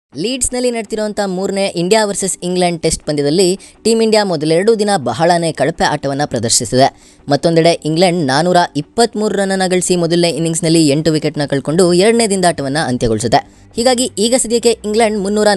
ಲೀಡ್ಸ್ನಲ್ಲಿ ನಡೆದಿರುವಂಥ ಮೂರನೇ India versus England test ಪಂದ್ಯದಲ್ಲಿ ಟೀಮ್ ಇಂಡಿಯಾ ಮೊದಲೆರಡು ದಿನ ಬಹಳನೇ ಕಳಪೆ ಆಟವನ್ನು ಪ್ರದರ್ಶಿಸಿದೆ. ಮತ್ತೊಂದೆಡೆ ಇಂಗ್ಲೆಂಡ್ 423 ರನ್ನನ್ನು ಗಳಿಸಿ ಮೊದಲನೇ ಇನ್ನಿಂಗ್ಸ್ನಲ್ಲಿ 8 ವಿಕೆಟ್ನ ಕಳ್ಕೊಂಡು ಎರಡನೇ ದಿನದಾಟವನ್ನು ಅಂತ್ಯಗೊಳಿಸಿದೆ. ಹೀಗಾಗಿ ಈಗ ಸದ್ಯಕ್ಕೆ ಇಂಗ್ಲೆಂಡ್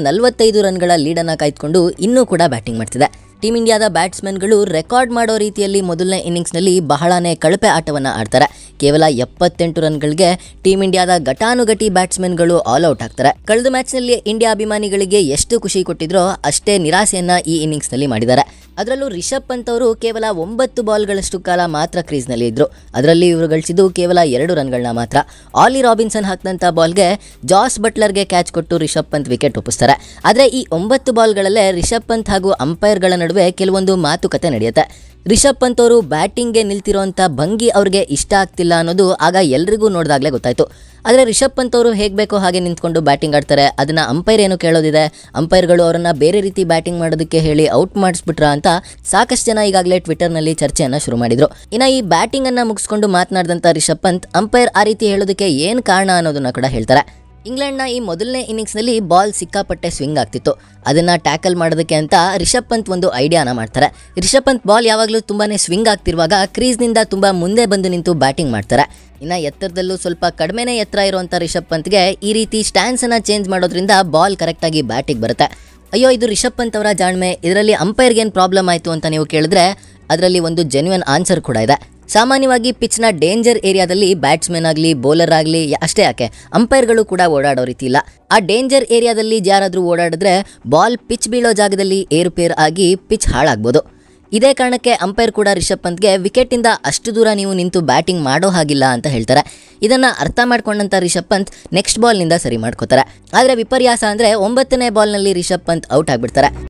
345 ರನ್ಗಳ ಲೀಡನ್ನು ಕಾಯ್ದುಕೊಂಡು ಇನ್ನೂ ಕೂಡ ಬ್ಯಾಟಿಂಗ್ ಮಾಡ್ತಿದೆ. ಟೀಮ್ ಇಂಡಿಯಾದ ಬ್ಯಾಟ್ಸ್ಮನ್ಗಳು ರೆಕಾರ್ಡ್ ಮಾಡೋ ರೀತಿಯಲ್ಲಿ ಮೊದಲನೇ ಇನ್ನಿಂಗ್ಸ್ನಲ್ಲಿ ಬಹಳನೇ ಕಳಪೆ ಆಟವನ್ನು ಆಡ್ತಾರೆ. ಕೇವಲ 78 ರನ್ಗಳಿಗೆ ಟೀಮ್ ಇಂಡಿಯಾದ ಘಟಾನುಘಟಿ ಬ್ಯಾಟ್ಸ್ಮನ್ಗಳು ಆಲ್ ಔಟ್ ಆಗ್ತಾರೆ. ಕಳೆದ ಮ್ಯಾಚ್ನಲ್ಲಿ ಇಂಡಿಯಾ ಅಭಿಮಾನಿಗಳಿಗೆ ಎಷ್ಟು ಖುಷಿ ಕೊಟ್ಟಿದ್ರೋ ಅಷ್ಟೇ ನಿರಾಸೆಯನ್ನ ಈ ಇನ್ನಿಂಗ್ಸ್ನಲ್ಲಿ ಮಾಡಿದ್ದಾರೆ. ಅದರಲ್ಲೂ ರಿಷಬ್ ಪಂತ್ ಅವರು ಕೇವಲ 9 ಬಾಲ್ಗಳಷ್ಟು ಕಾಲ ಮಾತ್ರ ಕ್ರೀಸ್ನಲ್ಲಿ ಇದ್ರು. ಅದರಲ್ಲಿ ಇವರು ಗಳಿಸಿದ್ದು ಕೇವಲ 2 ರನ್ಗಳನ್ನ ಮಾತ್ರ. ಆಲಿ ರಾಬಿನ್ಸನ್ ಹಾಕಿದಂಥ ಬಾಲ್ಗೆ ಜಾಸ್ ಬಟ್ಲರ್ಗೆ ಕ್ಯಾಚ್ ಕೊಟ್ಟು ರಿಷಬ್ ಪಂತ್ ವಿಕೆಟ್ ಒಪ್ಪಿಸ್ತಾರೆ. ಆದರೆ ಈ 9 ಬಾಲ್ಗಳಲ್ಲೇ ರಿಷಬ್ ಪಂತ್ ಹಾಗೂ ಅಂಪೈರ್ಗಳ ನಡುವೆ ಕೆಲವೊಂದು ಮಾತುಕತೆ ನಡೆಯುತ್ತೆ. ರಿಷಬ್ ಪಂತ್ ಅವರು ಬ್ಯಾಟಿಂಗ್ಗೆ ನಿಲ್ತಿರೋಂಥ ಭಂಗಿ ಅವ್ರಿಗೆ ಇಷ್ಟ ಆಗ್ತಿಲ್ಲ ಅನ್ನೋದು ಆಗ ಎಲ್ರಿಗೂ ನೋಡಿದಾಗಲೇ ಗೊತ್ತಾಯಿತು. ಆದರೆ ರಿಷಬ್ ಪಂತ್ ಅವರು ಹೇಗೆ ಬೇಕೋ ಹಾಗೆ ನಿಂತ್ಕೊಂಡು ಬ್ಯಾಟಿಂಗ್ ಆಡ್ತಾರೆ. ಅದನ್ನು ಅಂಪೈರ್ ಏನು ಕೇಳೋದಿದೆ, ಅಂಪೈರ್ಗಳು ಅವರನ್ನು ಬೇರೆ ರೀತಿ ಬ್ಯಾಟಿಂಗ್ ಮಾಡೋದಕ್ಕೆ ಹೇಳಿ ಔಟ್ ಮಾಡಿಸ್ಬಿಟ್ರಾ ಅಂತ ಸಾಕಷ್ಟು ಜನ ಈಗಾಗಲೇ ಟ್ವಿಟರ್ನಲ್ಲಿ ಚರ್ಚೆಯನ್ನು ಶುರು ಮಾಡಿದ್ರು. ಇನ್ನು ಈ ಬ್ಯಾಟಿಂಗನ್ನು ಮುಗಿಸ್ಕೊಂಡು ಮಾತನಾಡಿದಂಥ ರಿಷಬ್ ಪಂತ್ ಅಂಪೈರ್ ಆ ರೀತಿ ಹೇಳೋದಕ್ಕೆ ಏನು ಕಾರಣ ಅನ್ನೋದನ್ನ ಕೂಡ ಹೇಳ್ತಾರೆ. ಇಂಗ್ಲೆಂಡ್ನ ಈ ಮೊದಲನೇ ಇನ್ನಿಂಗ್ಸ್ನಲ್ಲಿ ಬಾಲ್ ಸಿಕ್ಕಾಪಟ್ಟೆ ಸ್ವಿಂಗ್ ಆಗ್ತಿತ್ತು. ಅದನ್ನು ಟ್ಯಾಕಲ್ ಮಾಡೋದಕ್ಕೆ ಅಂತ ರಿಷಬ್ ಪಂತ್ ಒಂದು ಐಡಿಯಾನ ಮಾಡ್ತಾರೆ. ರಿಷಬ್ ಪಂತ್ ಬಾಲ್ ಯಾವಾಗಲೂ ತುಂಬಾ ಸ್ವಿಂಗ್ ಆಗ್ತಿರುವಾಗ ಕ್ರೀಸ್ನಿಂದ ತುಂಬ ಮುಂದೆ ಬಂದು ನಿಂತು ಬ್ಯಾಟಿಂಗ್ ಮಾಡ್ತಾರೆ. ಇನ್ನು ಎತ್ತರದಲ್ಲೂ ಸ್ವಲ್ಪ ಕಡಿಮೆನೇ ಎತ್ತರ ಇರುವಂಥ ರಿಷಬ್ ಪಂತ್ಗೆ ಈ ರೀತಿ ಸ್ಟ್ಯಾನ್ಸನ್ನು ಚೇಂಜ್ ಮಾಡೋದ್ರಿಂದ ಬಾಲ್ ಕರೆಕ್ಟಾಗಿ ಬ್ಯಾಟಿಗೆ ಬರುತ್ತೆ. ಅಯ್ಯೋ, ಇದು ರಿಷಬ್ ಪಂತ್ ಅವರ ಜಾಣ್ಮೆ, ಇದರಲ್ಲಿ ಅಂಪೈರ್ಗೆ ಏನು ಪ್ರಾಬ್ಲಮ್ ಆಯಿತು ಅಂತ ನೀವು ಕೇಳಿದ್ರೆ ಅದರಲ್ಲಿ ಒಂದು ಜೆನ್ಯೂನ್ ಆನ್ಸರ್ ಕೂಡ ಇದೆ. ಸಾಮಾನ್ಯವಾಗಿ ಪಿಚ್ನ ಡೇಂಜರ್ ಏರಿಯಾದಲ್ಲಿ ಬ್ಯಾಟ್ಸ್ಮನ್ ಆಗಲಿ ಬೌಲರ್ ಆಗಲಿ ಅಷ್ಟೇ ಯಾಕೆ ಅಂಪೈರ್ಗಳು ಕೂಡ ಓಡಾಡೋ ರೀತಿ ಇಲ್ಲ. ಆ ಡೇಂಜರ್ ಏರಿಯಾದಲ್ಲಿ ಯಾರಾದರೂ ಓಡಾಡಿದ್ರೆ ಬಾಲ್ ಪಿಚ್ ಬೀಳೋ ಜಾಗದಲ್ಲಿ ಏರುಪೇರು ಆಗಿ ಪಿಚ್ ಹಾಳಾಗ್ಬೋದು. ಇದೇ ಕಾರಣಕ್ಕೆ ಅಂಪೈರ್ ಕೂಡ ರಿಷಬ್ ಪಂತ್ಗೆ ವಿಕೆಟಿಂದ ಅಷ್ಟು ದೂರ ನೀವು ನಿಂತು ಬ್ಯಾಟಿಂಗ್ ಮಾಡೋ ಹಾಗಿಲ್ಲ ಅಂತ ಹೇಳ್ತಾರೆ. ಇದನ್ನು ಅರ್ಥ ಮಾಡ್ಕೊಂಡಂಥ ರಿಷಬ್ ಪಂತ್ ನೆಕ್ಸ್ಟ್ ಬಾಲ್ನಿಂದ ಸರಿ ಮಾಡ್ಕೋತಾರೆ. ಆದರೆ ವಿಪರ್ಯಾಸ ಅಂದರೆ 9ನೇ ಬಾಲ್ನಲ್ಲಿ ರಿಷಬ್ ಪಂತ್ ಔಟ್ ಆಗಿಬಿಡ್ತಾರೆ.